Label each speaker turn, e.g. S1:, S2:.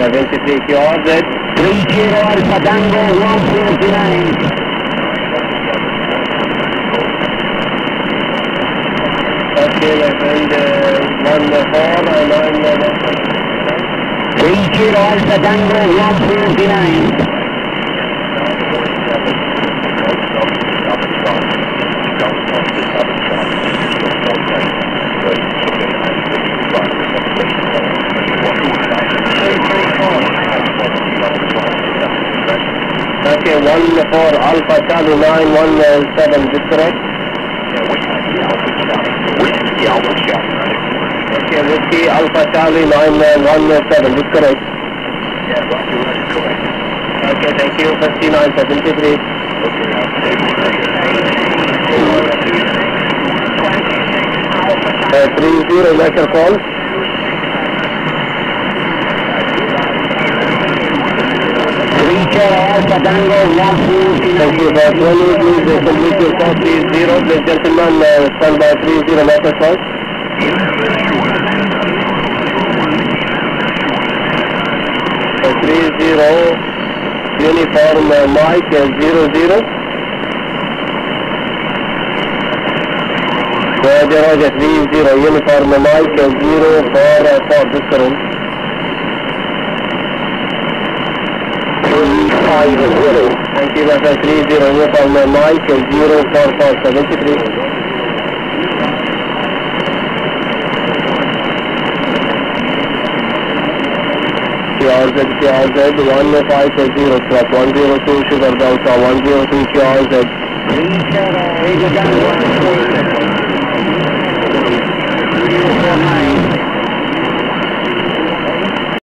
S1: 73 QRZ.
S2: 30 Alpha Tango 149.
S1: Okay, my friend,
S2: 30 Alpha Tango 149.
S1: Okay, 14 Alpha Charlie 917, is this correct?
S3: Whiskey Alpha Charlie.
S1: Okay, Whiskey Alpha Charlie 917, is this correct?
S3: Yeah, Roger, correct.
S1: Okay, thank you. 5973. 30 letter call.
S2: Alpha Tango 149.
S1: Thank you for 20. Please complete your call. 30. Ladies and gentlemen, stand by 30 letter call. 30 uniform Mike 00. Roger, 30 uniform Mike 0 for this room.
S2: 350.
S1: Thank you, Master. 30 uniform Mike 0 for 73. QRZ 1550 stop 102 Sugar Delta 102 QRZ.
S2: 30 Tango 149.